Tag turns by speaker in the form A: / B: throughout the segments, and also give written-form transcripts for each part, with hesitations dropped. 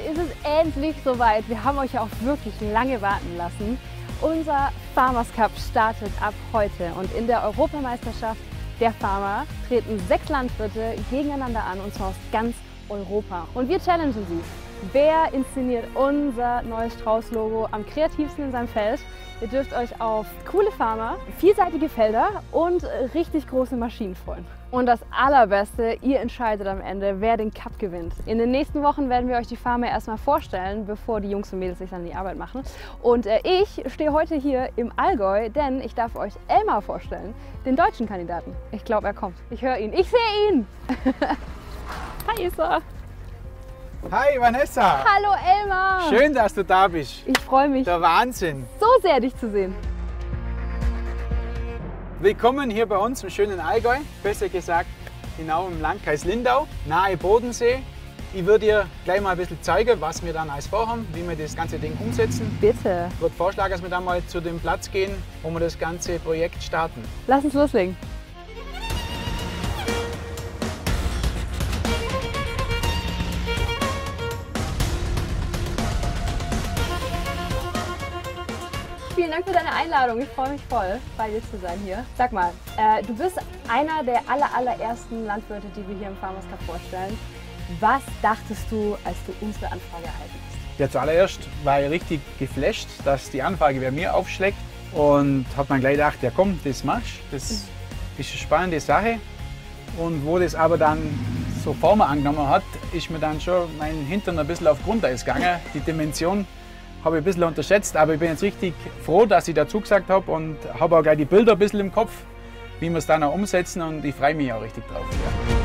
A: ist es endlich soweit. Wir haben euch ja auch wirklich lange warten lassen. Unser Farmers Cup startet ab heute und in der Europameisterschaft der Farmer treten 6 Landwirte gegeneinander an, und zwar aus ganz Europa. Und wir challengen sie. Wer inszeniert unser neues Strauß-Logo am kreativsten in seinem Feld? Ihr dürft euch auf coole Farmer, vielseitige Felder und richtig große Maschinen freuen. Und das Allerbeste, ihr entscheidet am Ende, wer den Cup gewinnt. In den nächsten Wochen werden wir euch die Farmer erstmal vorstellen, bevor die Jungs und Mädels sich dann an die Arbeit machen. Und ich stehe heute hier im Allgäu, denn ich darf euch Elmar vorstellen, den deutschen Kandidaten. Ich glaube, er kommt. Ich höre ihn. Ich sehe ihn! Hi Isa!
B: Hi Vanessa!
A: Hallo Elmar!
B: Schön, dass du da bist.
A: Ich freue mich
B: Der Wahnsinn!
A: so sehr, dich zu sehen.
B: Willkommen hier bei uns im schönen Allgäu, besser gesagt genau im Landkreis Lindau, nahe Bodensee. Ich würde dir gleich mal ein bisschen zeigen, was wir dann alles vorhaben, wie wir das ganze Ding umsetzen.
A: Bitte.
B: Ich würde vorschlagen, dass wir dann mal zu dem Platz gehen, wo wir das ganze Projekt starten.
A: Lass uns loslegen. Vielen Dank für deine Einladung. Ich freue mich voll, bei dir zu sein hier. Sag mal, du bist einer der allerersten Landwirte, die wir hier im Farmers Cup vorstellen. Was dachtest du, als du unsere Anfrage erhalten hast?
B: Ja, zuallererst war ich richtig geflasht, dass die Anfrage bei mir aufschlägt, und habe dann gleich gedacht, ja komm, das machst du. Das ist eine spannende Sache. Und wo das aber dann so Form angenommen hat, ist mir dann schon mein Hintern ein bisschen auf Grundeis gegangen. Die Dimension habe ich ein bisschen unterschätzt, aber ich bin jetzt richtig froh, dass ich dazu gesagt habe, und habe auch gleich die Bilder ein bisschen im Kopf, wie wir es dann auch umsetzen, und ich freue mich auch richtig drauf. Ja.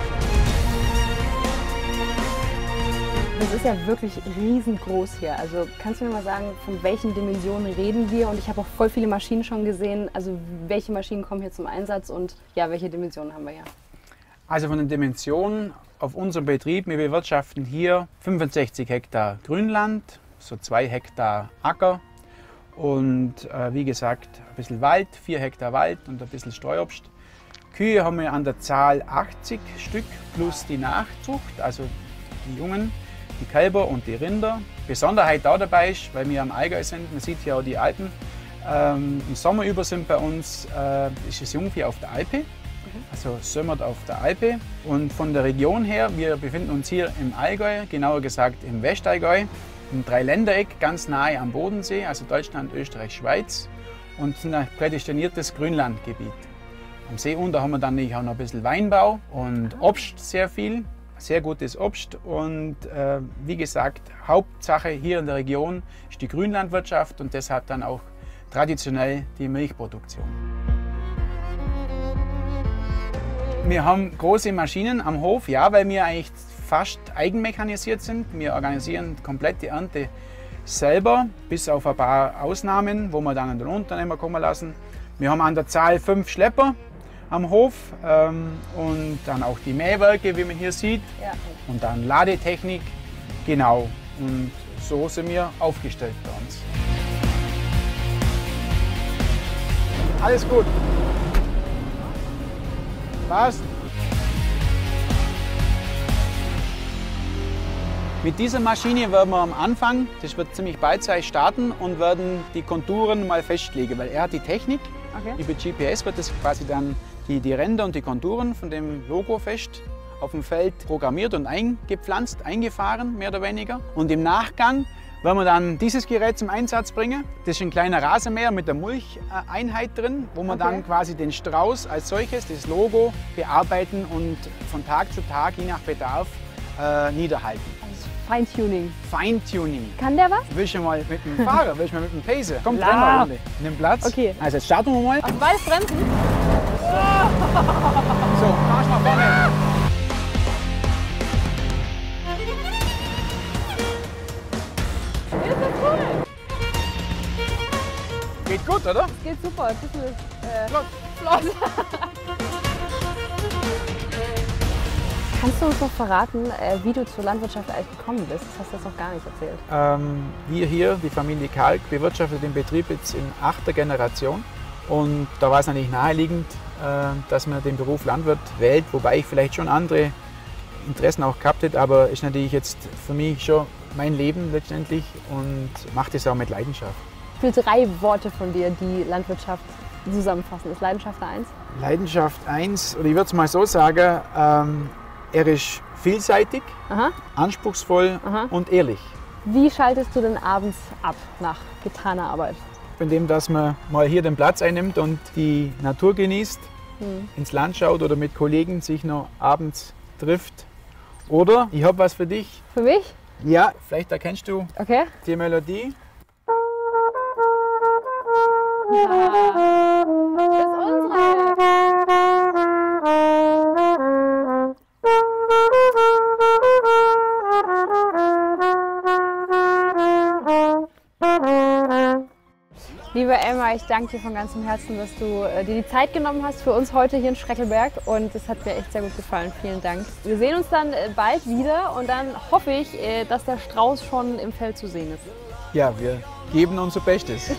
A: Das ist ja wirklich riesengroß hier. Also kannst du mir mal sagen, von welchen Dimensionen reden wir? Und ich habe auch voll viele Maschinen schon gesehen. Also welche Maschinen kommen hier zum Einsatz und ja, welche Dimensionen haben wir hier?
B: Also von den Dimensionen auf unserem Betrieb, wir bewirtschaften hier 65 Hektar Grünland, so 2 Hektar Acker und wie gesagt ein bisschen Wald, 4 Hektar Wald und ein bisschen Streuobst. Kühe haben wir an der Zahl 80 Stück plus die Nachzucht, also die Jungen, die Kälber und die Rinder. Besonderheit da dabei ist, weil wir am Allgäu sind, man sieht hier auch die Alpen. Im Sommer über sind bei uns ist es Jungvieh auf der Alpe, also sömmert auf der Alpe. Und von der Region her, wir befinden uns hier im Allgäu, genauer gesagt im Westallgäu, im Dreiländereck, ganz nahe am Bodensee, also Deutschland, Österreich, Schweiz, und sind ein prädestiniertes Grünlandgebiet. Am See unten haben wir dann auch noch ein bisschen Weinbau und Obst sehr viel, sehr gutes Obst, und wie gesagt, Hauptsache hier in der Region ist die Grünlandwirtschaft und deshalb dann auch traditionell die Milchproduktion. Wir haben große Maschinen am Hof, ja, weil wir eigentlich fast eigenmechanisiert sind. Wir organisieren komplett die Ernte selber, bis auf ein paar Ausnahmen, wo wir dann an den Unternehmer kommen lassen. Wir haben an der Zahl 5 Schlepper am Hof und dann auch die Mähwerke, wie man hier sieht, ja. Und dann Ladetechnik, genau. Und so sind wir aufgestellt bei uns. Alles gut. Passt. Mit dieser Maschine werden wir am Anfang, das wird ziemlich beidseitig starten, und werden die Konturen mal festlegen, weil er hat die Technik. Okay. Über GPS wird das quasi dann die Ränder und die Konturen von dem Logo fest auf dem Feld programmiert und eingepflanzt, eingefahren, mehr oder weniger. Und im Nachgang werden wir dann dieses Gerät zum Einsatz bringen. Das ist ein kleiner Rasenmäher mit der Mulcheinheit drin, wo wir dann quasi den Strauß als solches, das Logo, bearbeiten und von Tag zu Tag, je nach Bedarf, niederhalten.
A: Feintuning.
B: Feintuning.
A: Kann der was?
B: Willst du mal mit dem Fahrer, willst du mal mit dem Pacer? Komm, dreh mal eine Runde. Nimm Platz.
A: Okay.
B: Also jetzt starten wir mal.
A: Also beides bremsen.
B: So, marsch mal vorne.
A: Ist das cool?
B: Geht gut, oder?
A: Es geht super. Ein bisschen
B: Flott.
A: Kannst du uns noch verraten, wie du zur Landwirtschaft eigentlich gekommen bist? Das hast du jetzt noch gar nicht erzählt.
B: Wir hier, die Familie Kalk, bewirtschaftet den Betrieb jetzt in 8. Generation. Und da war es natürlich naheliegend, dass man den Beruf Landwirt wählt, wobei ich vielleicht schon andere Interessen auch gehabt hätte, aber ist natürlich jetzt für mich schon mein Leben letztendlich und mache das auch mit Leidenschaft.
A: Ich will 3 Worte von dir, die Landwirtschaft zusammenfassen. Ist Leidenschaft 1?
B: Leidenschaft 1, oder ich würde es mal so sagen, er ist vielseitig,
A: Aha.
B: anspruchsvoll und ehrlich.
A: Wie schaltest du denn abends ab nach getaner Arbeit?
B: Indem, dass man mal hier den Platz einnimmt und die Natur genießt, ins Land schaut oder mit Kollegen sich noch abends trifft. Oder, ich habe was für dich.
A: Für mich?
B: Ja, vielleicht erkennst du
A: Okay.
B: die Melodie.
A: Ja, das ist unsere. Liebe Elmar, ich danke dir von ganzem Herzen, dass du dir die Zeit genommen hast für uns heute hier in Streckelberg und es hat mir echt sehr gut gefallen. Vielen Dank. Wir sehen uns dann bald wieder und dann hoffe ich, dass der Strauß schon im Feld zu sehen ist.
B: Ja, wir geben unser Bestes.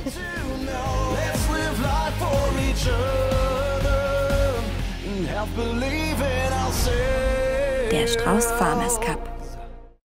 C: Der Strauß Farmers Cup.